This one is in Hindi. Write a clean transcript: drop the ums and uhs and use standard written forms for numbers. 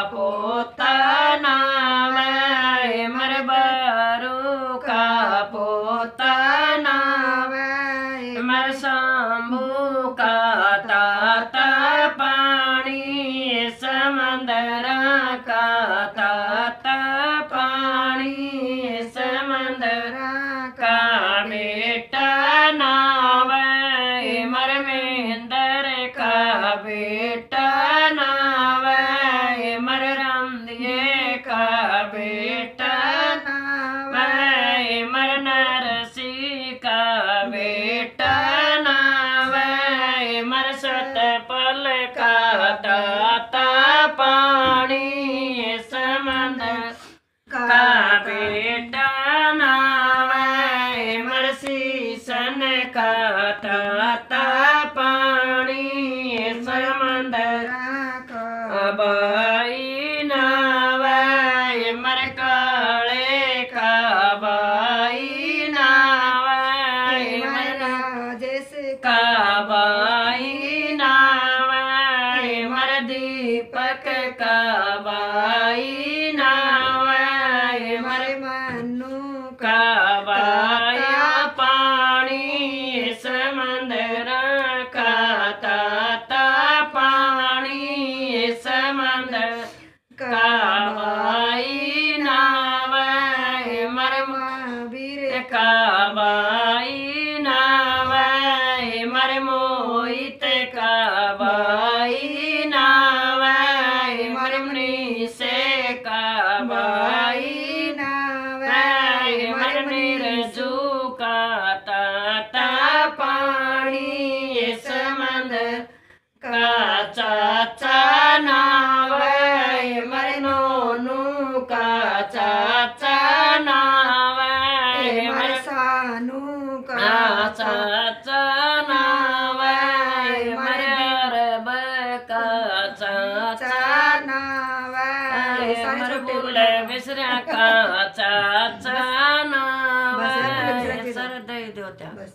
पोता नावे मर बरू का पोता नावे मर शंभू का ताता पानी समंदर का ताता पानी समंदर का बेटा नावे मर महेंद्र का बेटा नावे मर रामदिये का बेटा नावे मर नरसी का बेटा नावे मर सतपल का ताता पानी समंदर का बेटा नावे मर शीशन का ताता पानी समंदर का बाई नावे मर काले का बाई नावे मर जैसे का बाई नावे मर दीपक का बाई नावे मर मनु का बाया पानी समंदर का ताता पानी समंदर का बाई नावे मर महावीर का बाई नावे मर मोहित का बाई नावे मर मनीष का बाई नावे मर निर्जू का ताता पानी समंदर का चाचा नावे मर नोनू का चाचा नावे मर सानू का चाचा नावे मर अरब का चाचा नावे मर बुल बिसरा का चाचा नावे सर दे दो त्या